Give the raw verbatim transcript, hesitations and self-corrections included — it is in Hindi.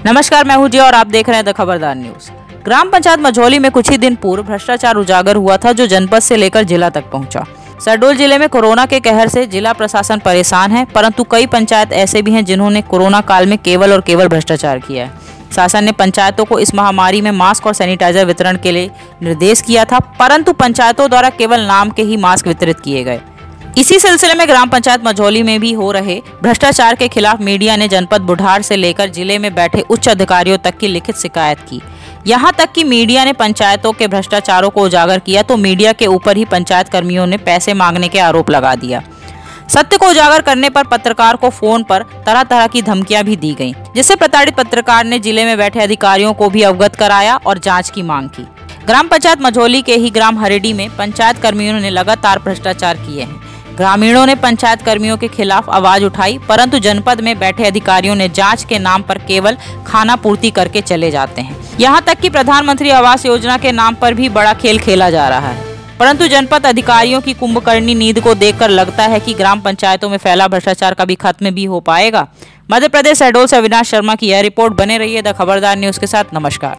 नमस्कार, मैं हूं जी और आप देख रहे हैं द खबरदार न्यूज। ग्राम पंचायत मझौली में कुछ ही दिन पूर्व भ्रष्टाचार उजागर हुआ था, जो जनपद से लेकर जिला तक पहुंचा। शहडोल जिले में कोरोना के कहर से जिला प्रशासन परेशान है, परंतु कई पंचायत ऐसे भी हैं जिन्होंने कोरोना काल में केवल और केवल भ्रष्टाचार किया है। शासन ने पंचायतों को इस महामारी में मास्क और सैनिटाइजर वितरण के लिए निर्देश किया था, परंतु पंचायतों द्वारा केवल नाम के ही मास्क वितरित किए गए। इसी सिलसिले में ग्राम पंचायत मझौली में भी हो रहे भ्रष्टाचार के खिलाफ मीडिया ने जनपद बुढ़ार से लेकर जिले में बैठे उच्च अधिकारियों तक की लिखित शिकायत की। यहां तक कि मीडिया ने पंचायतों के भ्रष्टाचारों को उजागर किया तो मीडिया के ऊपर ही पंचायत कर्मियों ने पैसे मांगने के आरोप लगा दिया। सत्य को उजागर करने पर पत्रकार को फोन पर तरह तरह की धमकियां भी दी गईं, जिससे प्रताड़ित पत्रकार ने जिले में बैठे अधिकारियों को भी अवगत कराया और जाँच की मांग की। ग्राम पंचायत मझौली के ही ग्राम हरेडी में पंचायत कर्मियों ने लगातार भ्रष्टाचार किए हैं। ग्रामीणों ने पंचायत कर्मियों के खिलाफ आवाज उठाई, परंतु जनपद में बैठे अधिकारियों ने जांच के नाम पर केवल खाना पूर्ति करके चले जाते हैं। यहां तक कि प्रधानमंत्री आवास योजना के नाम पर भी बड़ा खेल खेला जा रहा है, परंतु जनपद अधिकारियों की कुंभकर्णी नींद को देखकर लगता है कि ग्राम पंचायतों में फैला भ्रष्टाचार कभी खत्म भी हो पाएगा। मध्य प्रदेश शहडोल से अविनाश शर्मा की यह रिपोर्ट। बने रहिए द खबरदार न्यूज के साथ। नमस्कार।